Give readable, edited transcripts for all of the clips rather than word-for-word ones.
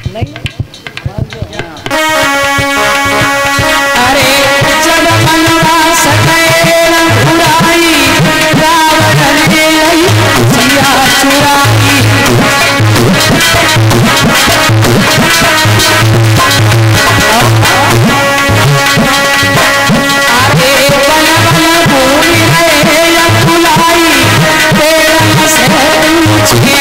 अरे जब वनवास गए बुराई रावण ने सिया चुराई। अरे वन वन भूमि रहे बुलाई तेरा से पूछे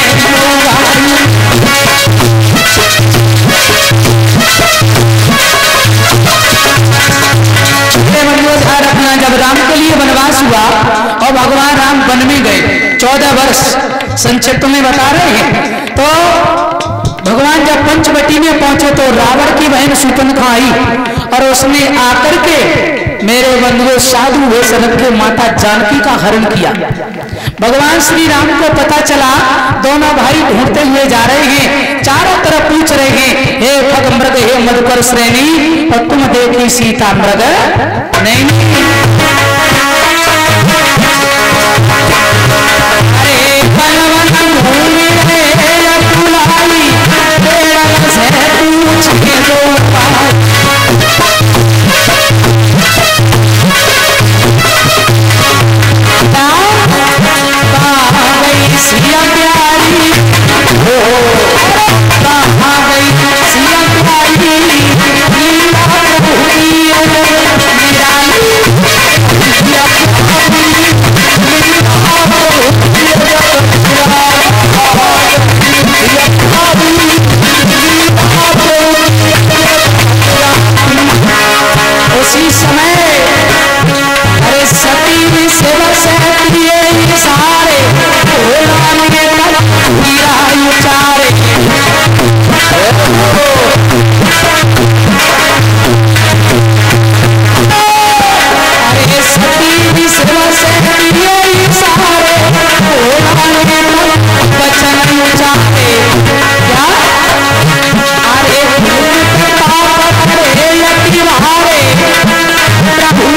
अपना जब राम के लिए वनवास हुआ और भगवान राम वन में गए 14 वर्ष संक्षिप्त में बता रहे हैं। तो भगवान जब पंचवटी में पहुंचे तो रावण की बहन शूर्पणखा आई और उसने आकर के मेरे बंधुओं साधु हुए सनक के माता जानकी का हरण किया। भगवान श्री राम को पता चला, दोनों भाई ढूंढते हुए जा रहे हैं, चारों तरफ पूछ रहे हैं हे खग मृग हे मधुकर श्रेणी और तुम देखी सीता मृग नहीं। अरे वन वन भूमि रहे बुलाई तेरा से पूछे दो सिया प्यारी हो कहाँ गई सिया प्यारी लीला प्रभु की निराली उसी समय अरे सती सेवा से सारे उचारे अरे सती सेवा से सारे बचन उचारे क्या अरे प्रभु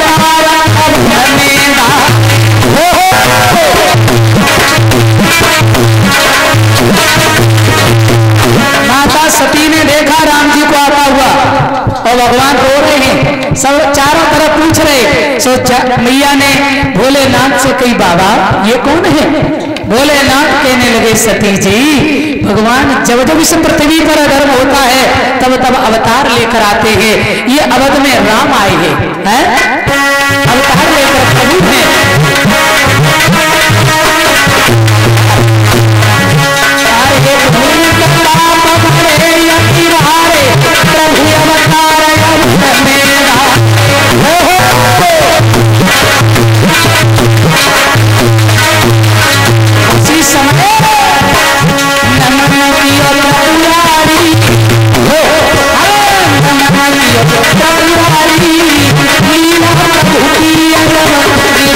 माता सती ने देखा राम जी को आता हुआ और भगवान रो रहे हैं, सब चारों तरफ पूछ रहे। सो मैया ने भोलेनाथ से कही बाबा ये कौन है? भोलेनाथ कहने लगे सती जी भगवान जब जब इस पृथ्वी पर अधर्म होता है तब तब अवतार लेकर आते हैं। ये अवध में राम आए हैं, अवतार लेकर प्रभु हैं। लीला प्रभु की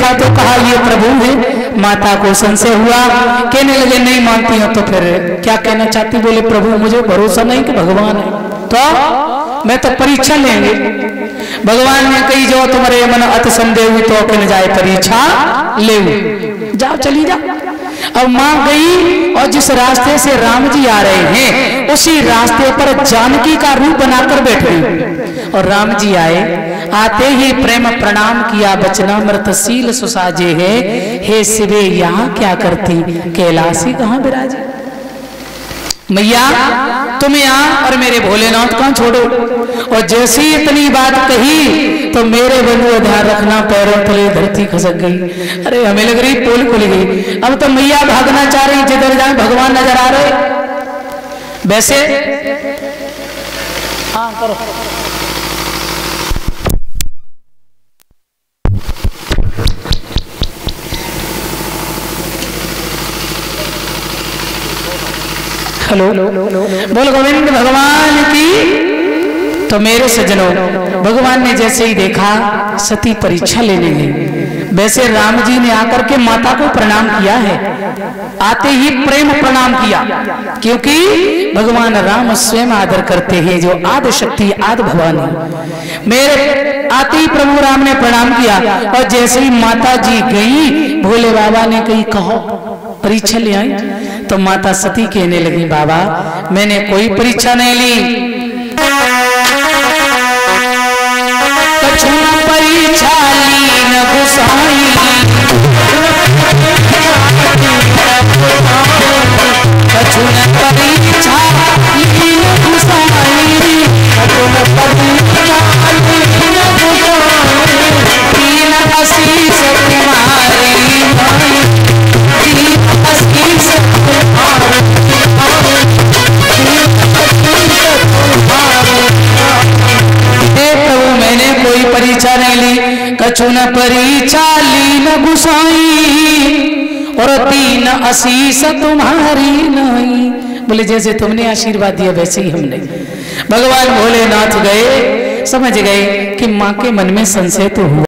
देखा तो कहा ये प्रभु है। माता को संशय हुआ, कहने लगे नहीं मानती हो तो फिर क्या कहना चाहती? बोले प्रभु मुझे भरोसा नहीं कि भगवान है, तो मैं तो परीक्षा लेंगे। भगवान ने कही जो तुम्हारे मन अत संदेह तो कहने जाए परीक्षा ले, जाओ चली जाओ। अब मां गई और जिस रास्ते से राम जी आ रहे हैं उसी रास्ते पर जानकी का रूप बनाकर बैठ गई। और राम जी आए, आते ही प्रेम प्रणाम किया, बचनामृतशील सुसाजे है, हे शिवे यहाँ क्या करती, कैलाशी कहाँ विराजे। मैया तुम यहाँ और मेरे भोलेनाथ कहाँ छोड़ो। और जैसे ही इतनी बात कही तो मेरे बंधु ध्यान रखना, पैरों तले धरती खसक गई। अरे हमें लग रही पोल खुल गई। अब तो मैया भागना चाह रही, जिधर जाए भगवान नजर आ रहे। वैसे हाँ करो। हेलो, बोल गोविंद भगवान की। तो मेरे सज्जनों, भगवान ने जैसे ही देखा सती परीक्षा लेने गई। वैसे राम जी ने आकर के माता को प्रणाम किया है, आते ही प्रेम प्रणाम किया, क्योंकि भगवान राम स्वयं आदर करते हैं, जो आदि शक्ति आदि भवानी। मेरे आते ही प्रभु राम ने प्रणाम किया और जैसे ही माता जी गई, भोले बाबा ने कही कहो परीक्षा ले आई। तो माता सती कहने लगी बाबा मैंने कोई परीक्षा नहीं ली, कछु परीक्षा ली न गुसाई, कछु परीक्षा ली न गुसाई, तीन आशीष तुम्हारी मैंने कोई परीक्षा नहीं ली, कछु न परीक्षा ली न गुसाई, और तीन आशीष तुम्हारी नहीं। बोले जैसे तुमने आशीर्वाद दिया वैसे ही हमने। भगवान भोलेनाथ गए, समझ गए कि माँ के मन में संशय तो हुआ।